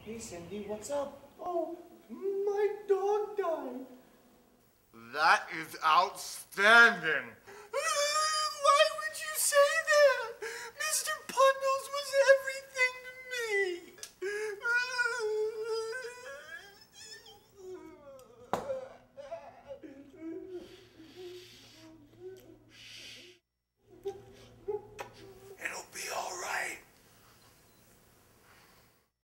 Hey, Cindy, what's up? Oh, my dog died. That is outstanding.